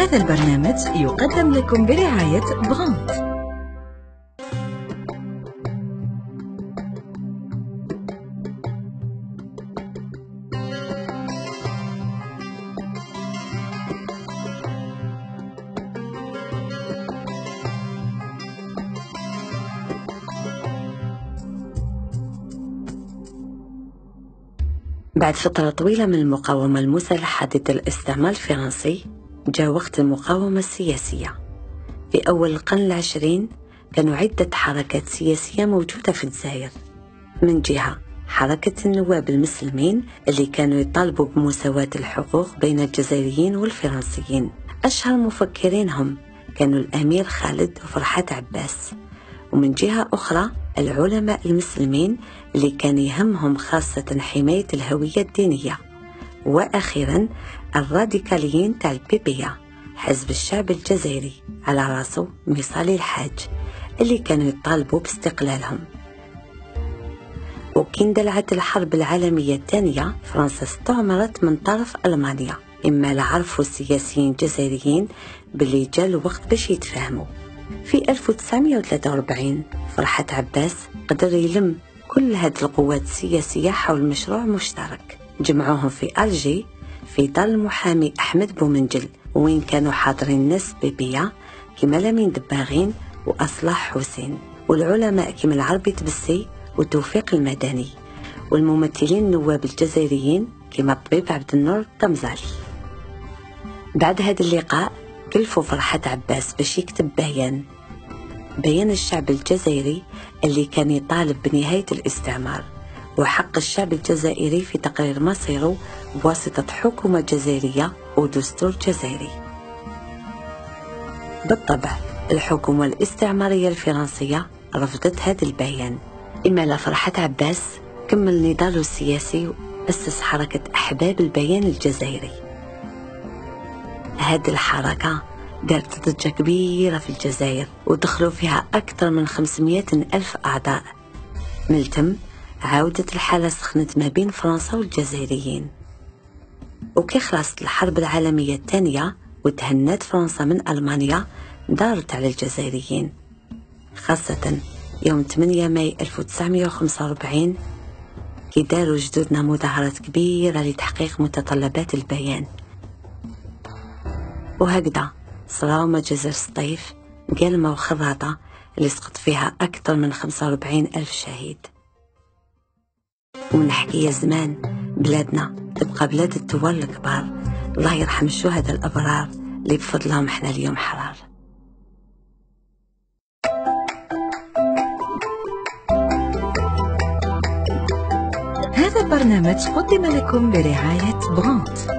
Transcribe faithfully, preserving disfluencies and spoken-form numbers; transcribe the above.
هذا البرنامج يقدم لكم برعاية بغونت. بعد فترة طويلة من المقاومة المسلحة ضد الاستعمار الفرنسي، جاء وقت المقاومة السياسية. في أول القرن العشرين كانوا عدة حركات سياسية موجودة في الجزائر. من جهة حركة النواب المسلمين اللي كانوا يطالبوا بمساواة الحقوق بين الجزائريين والفرنسيين. أشهر مفكرينهم كانوا الأمير خالد وفرحات عباس. ومن جهة أخرى العلماء المسلمين اللي كان يهمهم خاصة حماية الهوية الدينية. وأخيرا الراديكاليين تاع البيبية، حزب الشعب الجزائري على راسه مصالي الحاج، اللي كانوا يطالبوا باستقلالهم. وكي اندلعت الحرب العالمية الثانية، فرنسا استعمرت من طرف ألمانيا. إما لعرفوا السياسيين الجزائريين باللي جاء الوقت باش يتفاهموا. في ألف وتسعمائة وثلاثة وأربعين فرحات عباس قدر يلم كل هذه القوات السياسية حول مشروع مشترك، جمعوهم في ألجي في دار المحامي أحمد بومنجل، وين كانوا حاضرين ناس بيبية كما لامين دباغين وأصلاح حسين، والعلماء كما العربي تبسي وتوفيق المدني، والممثلين النواب الجزائريين كما الطبيب عبد النور الطمزالي. بعد هذا اللقاء كلفوا فرحات عباس باش يكتب بيان بيان الشعب الجزائري اللي كان يطالب بنهاية الاستعمار وحق الشعب الجزائري في تقرير مصيره بواسطة حكومة جزائرية ودستور جزائري. بالطبع الحكومة الاستعمارية الفرنسية رفضت هذا البيان. إما لفرحات عباس كمل نضاله السياسي وأسس حركة أحباب البيان الجزائري. هذه الحركة دارت ضجة كبيرة في الجزائر ودخلوا فيها أكثر من خمسمائة ألف أعضاء. من التم عاودت الحالة سخنت ما بين فرنسا والجزائريين. وكي خلصت الحرب العالمية الثانية وتهنت فرنسا من ألمانيا، دارت على الجزائريين، خاصة يوم ثمانية ماي ألف وتسعمائة وخمسة وأربعين كي داروا جدودنا مظاهرات كبيرة لتحقيق متطلبات البيان. وهكذا صراو جزر السطيف قلمة وخراطة اللي سقط فيها أكثر من خمسة وأربعين ألف شهيد. ونحكي يا زمان بلادنا تبقى بلاد الدول الكبار، الله يرحم الشهداء الأبرار اللي بفضلهم احنا اليوم حرار. هذا البرنامج قدم لكم برعاية بغونت.